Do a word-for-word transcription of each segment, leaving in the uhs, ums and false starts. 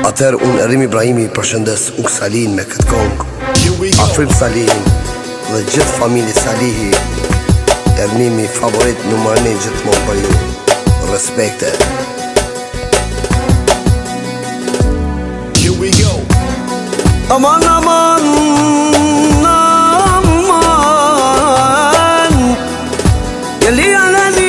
Atër unë Erim Ibrahimi përshëndes Uk Salihin me këtë kongë, Afrim Salihin dhe gjithë familje Salihi. Ernimi favorit numër një gjithmonë për ju. Respekte. Here we go. Aman aman aman Yali alali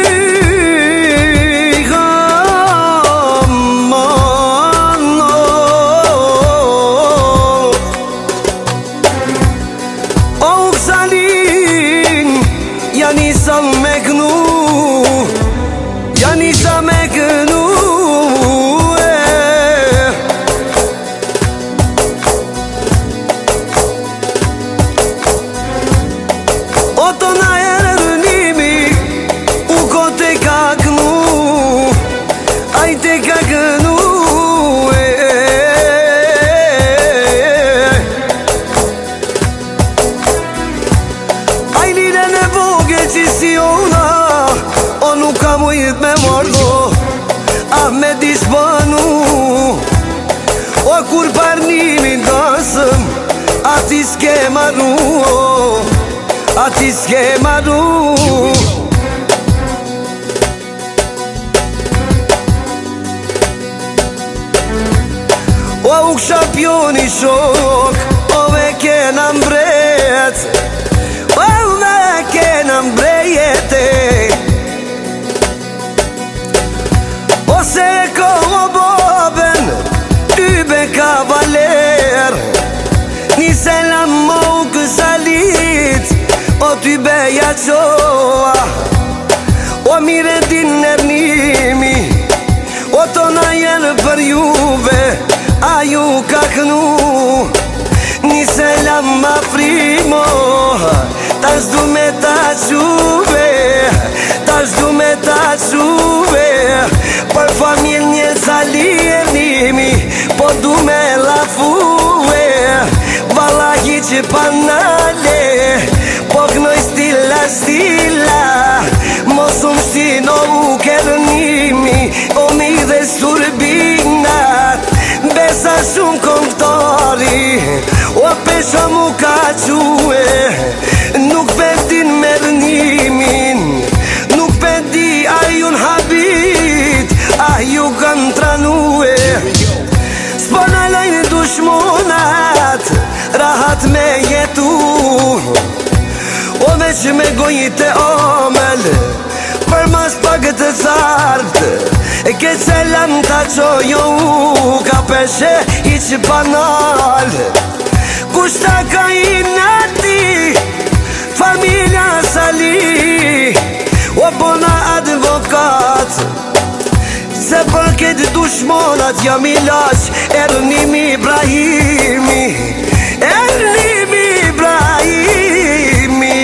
me mordo ah me disbanu o kur parnimin dasëm ati s'ke maru ati s'ke maru o u kshampioni shok o ve kena mbret o ve kena mbrejete Se ko boben Ybe kavaler Ni selam mo kësalit O ty beja qoa O mire din Ernimi O tona jelë për juve A ju ka kënu Ni selam ma frimo Tash du me ta quve Tash du me ta quve Për familj një Sali Ernimi Po du me lafue Valahi që panale Po kënoj stila stila Mosum shtino u Ernimi O mi dhe surbinat Besa shumë konftari O pesha mu ka quë Nuk pëndin me Ernimin Nuk pëndi a jun habit Ah ju kanë tranue S'po në lajnë dushmonat Rahat me jetu O veç me gojit e omel Për mas pagët të carpt E ke selam ta qojo u Ka peshe i që banal Kushta ka i nati Familja Sali O bona advokat Se për këtë dushmonat jam i lash Ernimi Ibrahimi Ernimi Ibrahimi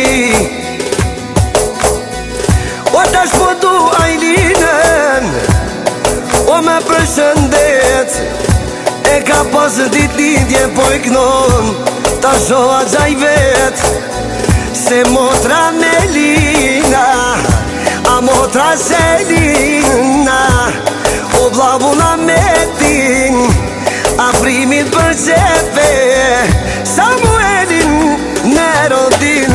O tash po du Ajlinen O me përshëndet E ka pas dit lidje po i knon Ta shoha gjaj vet Se motra Melina A motra Selina O blavuna Metin Afrimit për qepe Samuelin Nerodin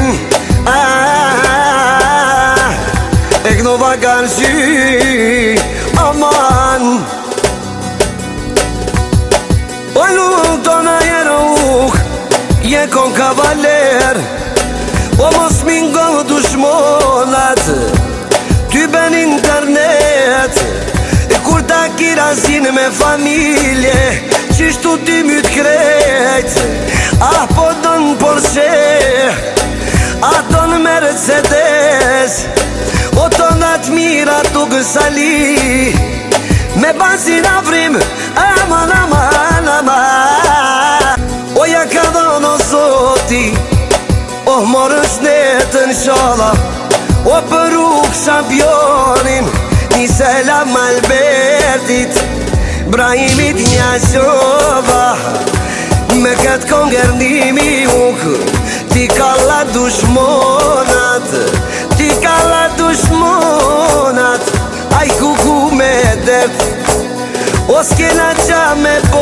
E knova kanë qy Aman O luk tona jero uk Je kon kavaler O mos mingo dushmonat Ty ben internet E kur ta kirasin me familje Qishtu ti myt krejt Ah po don Porsche Ah don Mercedes O tonat mira tu Sali Me basin Afrim Aman aman aman O ja ka dono zoti O morës netën shala O për uk shampionin Një selam Albertit Brahimit një qova Me këtë kongë Ernimi uk Ti kalla dushmonat Ti kalla dushmonat Aj kuku me dep O s'kena qa me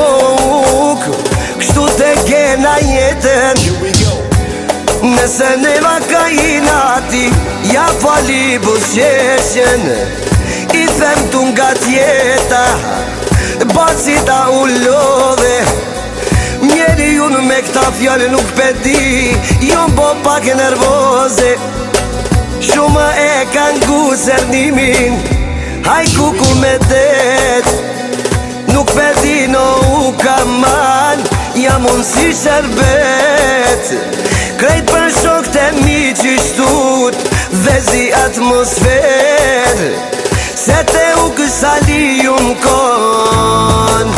se ne vakajinati ja fali busqeshjen I them tu nga tjeta Bacita u lodhe Njeri unë me këta fjallë nuk pedi Jo bo pak nervoze Shumë e kanë gu sernimin Haj kuku me det Nuk pedi no u kaman Jam unë si sherbet Krejt për shok të mi qishtut Vezi atmosfer Se te u kësali unë kon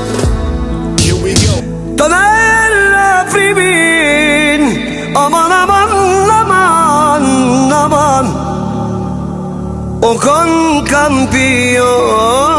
Të nërë frimin Aman, aman, aman, aman O kon kampion